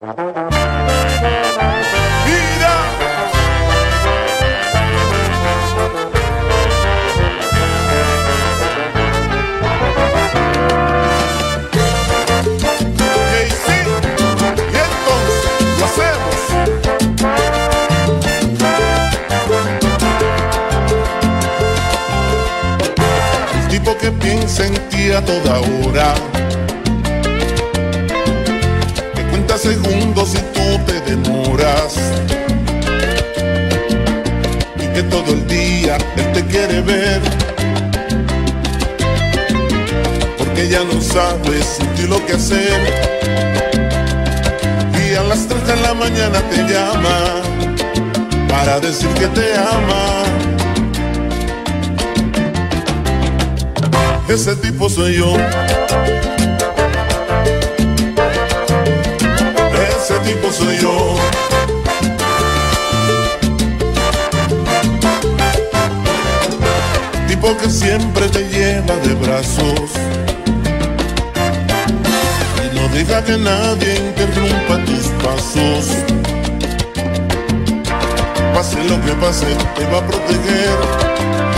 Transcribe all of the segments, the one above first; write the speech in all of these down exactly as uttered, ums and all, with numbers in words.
Que piensa en ti a toda hora, que cuenta segundos y tú te demoras, y que todo el día él te quiere ver, porque ya no sabes sin ti lo que hacer, y a las tres de la mañana te llama para decir que te ama. Ese tipo soy yo. Ese tipo soy yo. Tipo que siempre te lleva de brazos y no deja que nadie interrumpa tus pasos. Pase lo que pase, te va a proteger.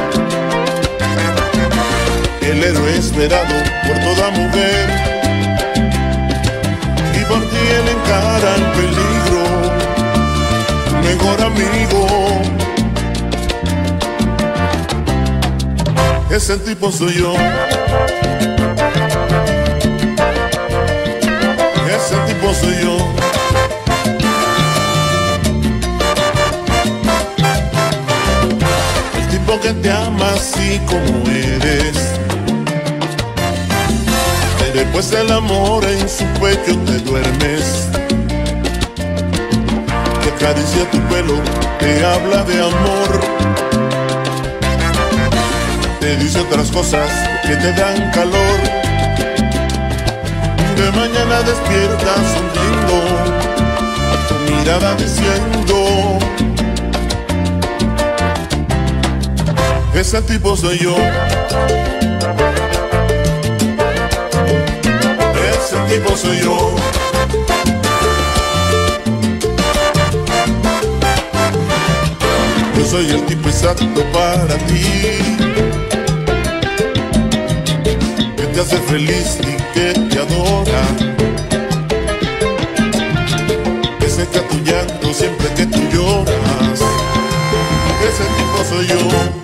El héroe esperado por toda mujer, y por ti él encara el peligro, tu mejor amigo. Ese tipo soy yo. Ese tipo soy yo. El tipo que te ama así como eres. Después del amor en su pecho te duermes, que acaricia tu pelo, te habla de amor, te dice otras cosas que te dan calor. De mañana despiertas sonriendo, tu mirada diciendo: ese tipo soy yo. Ese tipo soy yo. Yo soy el tipo exacto para ti, que te hace feliz y que te adora, que seca tu llanto siempre que tú lloras. Ese tipo soy yo.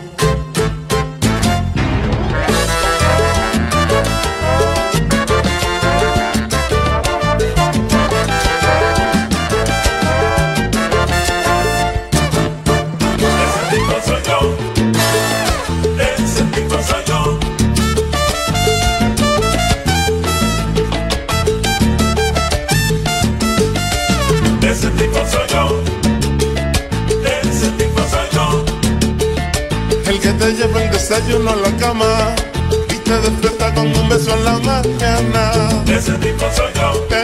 Ese tipo soy yo, ese tipo soy yo. El que te lleva el desayuno a la cama y te despierta con un beso en la mañana. Ese tipo soy yo.